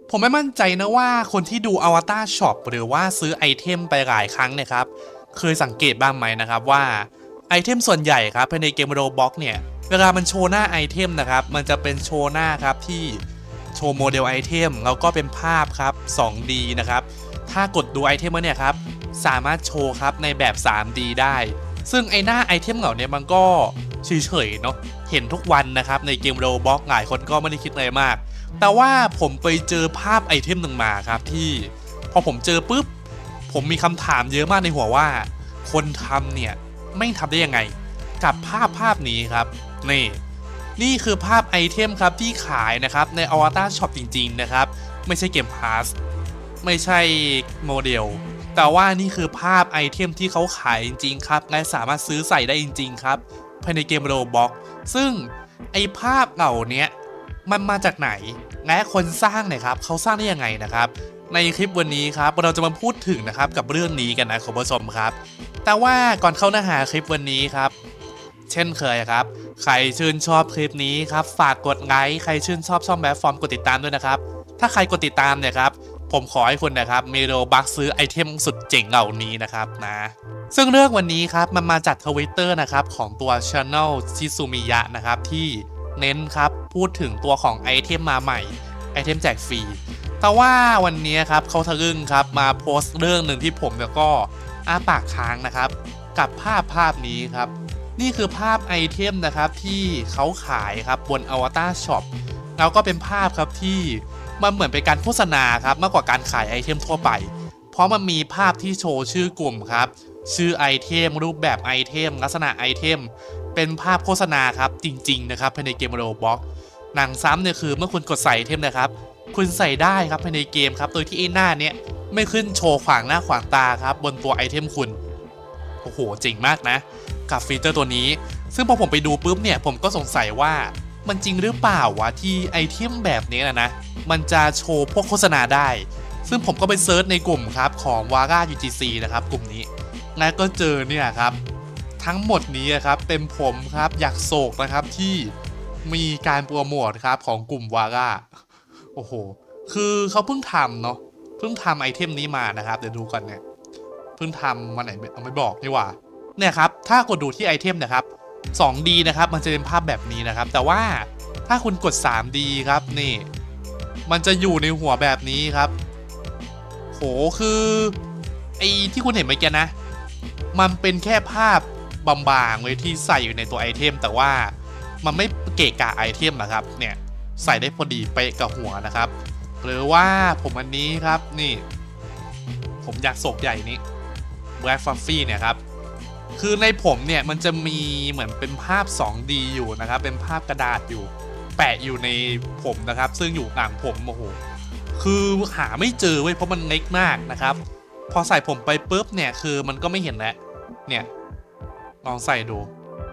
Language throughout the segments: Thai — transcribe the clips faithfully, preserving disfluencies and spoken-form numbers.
ผมไม่มั่นใจนะว่าคนที่ดูอวตารช็อปหรือว่าซื้อไอเทมไปหลายครั้งเนี่ยครับเคยสังเกตบ้างไหมนะครับว่าไอเทมส่วนใหญ่ครับภายในเกม Roblox เนี่ยเวลามันโชว์หน้าไอเทมนะครับมันจะเป็นโชว์หน้าครับที่โชว์โมเดลไอเทมแล้วก็เป็นภาพครับ สองดี นะครับถ้ากดดูไอเทมแล้วเนี่ยครับสามารถโชว์ครับในแบบ ทรีดี ได้ซึ่งไอหน้าไอเทมเหล่านี้มันก็เฉยๆเนาะเห็นทุกวันนะครับในเกม Roblox หลายคนก็ไม่ได้คิดอะไรมากแต่ว่าผมไปเจอภาพไอเทมหนึ่งมาครับที่พอผมเจอปุ๊บผมมีคำถามเยอะมากในหัวว่าคนทำเนี่ยไม่ทำได้ยังไงกับภาพภาพนี้ครับนี่นี่คือภาพไอเทมครับที่ขายนะครับใน Avatar Shop จริงๆนะครับไม่ใช่เกมพาสไม่ใช่โมเดลแต่ว่านี่คือภาพไอเทมที่เขาขายจริงๆครับและสามารถซื้อใส่ได้จริงๆครับภายในเกม Roblox ซึ่งไอภาพเหล่านี้มันมาจากไหนและคนสร้างเนี่ยครับเขาสร้างได้ยังไงนะครับในคลิปวันนี้ครับเราจะมาพูดถึงนะครับกับเรื่องนี้กันนะคุณผู้ชมครับแต่ว่าก่อนเข้าเนื้อหาคลิปวันนี้ครับเช่นเคยครับใครชื่นชอบคลิปนี้ครับฝากกดไลค์ใครชื่นชอบช่องแบบฟอร์มกดติดตามด้วยนะครับถ้าใครกดติดตามเนี่ยครับผมขอให้คุณนะครับมีโรบัคซื้อไอเทมสุดเจ๋งเหล่านี้นะครับนะซึ่งเรื่องวันนี้ครับมันมาจากทวิตเตอร์นะครับของตัว Channel ชิซูมิยะนะครับที่เน้นครับพูดถึงตัวของไอเทมมาใหม่ไอเทมแจกฟรีแต่ว่าวันนี้ครับเขาทะลึ่งครับมาโพสต์เรื่องหนึ่งที่ผมแล้วก็อ้าปากค้างนะครับกับภาพภาพนี้ครับนี่คือภาพไอเทมนะครับที่เขาขายครับบน Avatar Shop แล้วก็เป็นภาพครับที่มันเหมือนเป็นการโฆษณาครับมากกว่าการขายไอเทมทั่วไปเพราะมันมีภาพที่โชว์ชื่อกลุ่มครับชื่อไอเทมรูปแบบไอเทมลักษณะไอเทมเป็นภาพโฆษณาครับจริงๆนะครับภายในเกม Roblox หนังซ้ำเนี่ยคือเมื่อคุณกดใส่ไอเทมนะครับคุณใส่ได้ครับภายในเกมครับโดยที่ไอ้หน้าเนี้ยไม่ขึ้นโชว์ขวางหน้าขวางตาครับบนตัวไอเทมคุณโอ้โหเจ๋งมากนะกับฟีเจอร์ตัวนี้ซึ่งพอผมไปดูปุ๊บเนี่ยผมก็สงสัยว่ามันจริงหรือเปล่าวะที่ไอเทมแบบนี้นะนะมันจะโชว์พวกโฆษณาได้ซึ่งผมก็ไปเซิร์ชในกลุ่มครับของ Vara ยู จี ซี นะครับกลุ่มนี้และก็เจอเนี่ยครับทั้งหมดนี้ครับเป็นผมครับอยากโศกนะครับที่มีการโปรโมทครับของกลุ่ม Vara โอ้โหคือเขาเพิ่งทำเนาะเพิ่งทำไอเทมนี้มานะครับเดี๋ยวดูก่อนเนี่ยเพิ่งทำวันไหนเอาไม่บอกนี่หว่าเนี่ยครับถ้ากดดูที่ไอเทมนะครับ สองดี นะครับมันจะเป็นภาพแบบนี้นะครับแต่ว่าถ้าคุณกด ทรีดี ครับนี่มันจะอยู่ในหัวแบบนี้ครับโหคือไอที่คุณเห็นเมื่อกี้นะมันเป็นแค่ภาพบางๆเลยที่ใส่อยู่ในตัวไอเทมแต่ว่ามันไม่เกะกะไอเทมนะครับเนี่ยใส่ได้พอดีเป๊ะกับหัวนะครับหรือว่าผมอันนี้ครับนี่ผมอยากโศกใหญ่นี้ Black Fluffy เนี่ยครับคือในผมเนี่ยมันจะมีเหมือนเป็นภาพ สองดี อยู่นะครับเป็นภาพกระดาษอยู่แปะอยู่ในผมนะครับซึ่งอยู่หลังผมโอ้โหคือหาไม่เจอเว้ยเพราะมันเล็กมากนะครับพอใส่ผมไปปุ๊บเนี่ยคือมันก็ไม่เห็นแล้วเนี่ยลองใส่ดู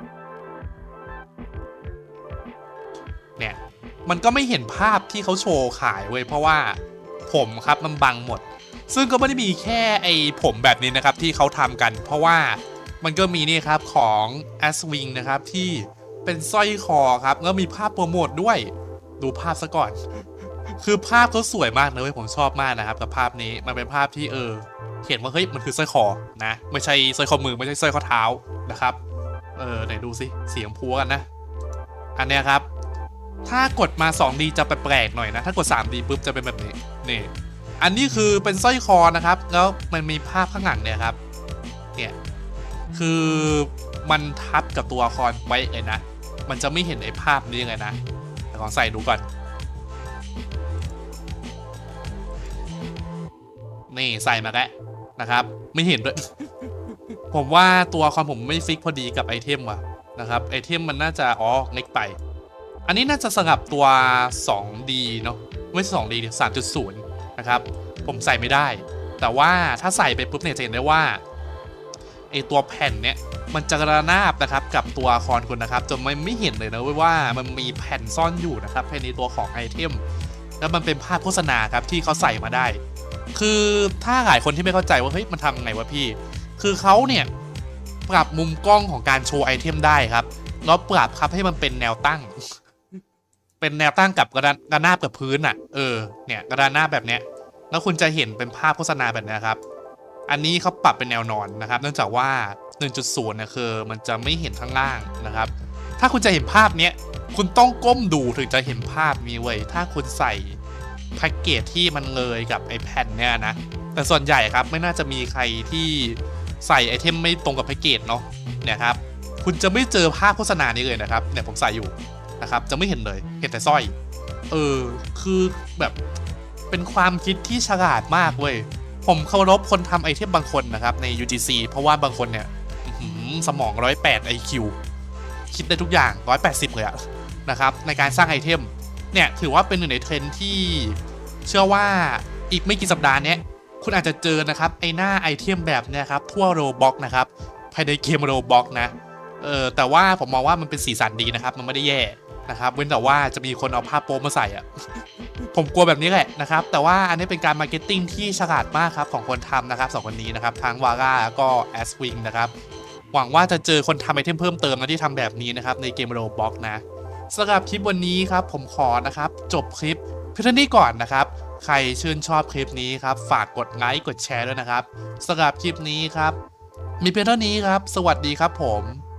เนี่ยมันก็ไม่เห็นภาพที่เขาโชว์ขายเว้ยเพราะว่าผมครับมันบังหมดซึ่งก็ไม่ได้มีแค่ไอ้ผมแบบนี้นะครับที่เขาทำกันเพราะว่ามันก็มีนี่ครับของ Aswing นะครับที่เป็นสร้อยคอครับแล้วมีภาพโปรโมทด้วยดูภาพซะก่อนคือภาพเขาสวยมากเลยผมชอบมากนะครับกับภาพนี้มันเป็นภาพที่เออเห็นว่าเฮ้ยมันคือสร้อยคอนะไม่ใช่สร้อยคอมือไม่ใช่สร้อยข้อเท้านะครับเออไหนดูสิเสียงพัวกันนะอันเนี้ยครับถ้ากดมา สองดี จะแปลกๆหน่อยนะถ้ากด ทรีดี ปุ๊บจะเป็นแบบนี้นี่อันนี้คือเป็นสร้อยคอนะครับแล้วมันมีภาพข้างหลังเนี่ยครับเนี่ยคือมันทับกับตัวละครไว้เลยนะมันจะไม่เห็นไอ้ภาพนี้เลยนะแต่ลองใส่ดูก่อนนี่ใส่มาแล้วนะครับไม่เห็นด้วย ผมว่าตัวละครผมไม่ฟิกพอดีกับไอเทมว่ะนะครับไอเทมมันน่าจะอ๋อเล็กไปอันนี้น่าจะสลับตัว สองดี เนาะไม่ใช่ สองดี สามจุดศูนย์ นะครับผมใส่ไม่ได้แต่ว่าถ้าใส่ไปปุ๊บเนี่ยจะเห็นได้ว่าไอตัวแผ่นเนี้ยมันจะระนาบนะครับกับตัวละครคุณนะครับจนไม่ไม่เห็นเลยนะว่ามันมีแผ่นซ่อนอยู่นะครับภายในตัวของไอเทมแล้วมันเป็นภาพโฆษณาครับที่เขาใส่มาได้คือถ้าหลายคนที่ไม่เข้าใจว่าเฮ้ยมันทำไงวะพี่คือเขาเนี่ยปรับมุมกล้องของการโชว์ไอเทมได้ครับแล้วปรับครับให้มันเป็นแนวตั้งเป็นแนวตั้งกับกระดานกระนาบกับพื้นอ่ะเออเนี่ยกระดานหน้าแบบเนี้ยแล้วคุณจะเห็นเป็นภาพโฆษณาแบบนี้ครับอันนี้เขาปรับเป็นแนวนอนนะครับเนื่องจากว่า หนึ่งจุดศูนย์ เนี่ยคือมันจะไม่เห็นข้างล่างนะครับถ้าคุณจะเห็นภาพเนี้ยคุณต้องก้มดูถึงจะเห็นภาพนี้เว้ยถ้าคุณใส่แพ็กเกจที่มันเลยกับไอ้แผ่นเนี่ยนะแต่ส่วนใหญ่ครับไม่น่าจะมีใครที่ใส่ไอเทมไม่ตรงกับแพ็กเกจเนาะเนี่ยครับคุณจะไม่เจอภาพโฆษณานี้เลยนะครับเนี่ยผมใส่อยู่นะครับจะไม่เห็นเลยเห็นแต่สร้อยเออคือแบบเป็นความคิดที่ฉลาดมากเว้ยผมเคารพคนทำไอเทมบางคนนะครับใน ยู จี ซี เพราะว่าบางคนเนี่ยสมองหนึ่งร้อยแปด ไอ คิว คิดได้ทุกอย่างหนึ่งร้อยแปดสิบเลยอะนะครับในการสร้างไอเทมเนี่ยถือว่าเป็นหนึ่งในเทรนด์ที่เชื่อว่าอีกไม่กี่สัปดาห์นี้คุณอาจจะเจอนะครับไอหน้าไอเทมแบบเนี่ยครับทั่วโรบ็อกนะครับภายในเกมโรบ็อกนะเออแต่ว่าผมมองว่ามันเป็นสีสันดีนะครับมันไม่ได้แย่นะครับเว้นแต่ว่าจะมีคนเอาผ้าโป๊มาใส่อะผมกลัวแบบนี้แหละนะครับแต่ว่าอันนี้เป็นการมาร์เก็ตติ้งที่ฉลาดมากครับของคนทำนะครับสองคนนี้นะครับทั้งวาร่าแล้วก็แอสวิงนะครับหวังว่าจะเจอคนทำไอเทมเพิ่มเติมนะที่ทำแบบนี้นะครับในเกมโรบ็อกนะสำหรับคลิปวันนี้ครับผมขอนะครับจบคลิปเพียงเท่านี้ก่อนนะครับใครชื่นชอบคลิปนี้ครับฝากกดไลค์กดแชร์ด้วยนะครับสำหรับคลิปนี้ครับมีเพียงเท่านี้ครับสวัสดีครับผม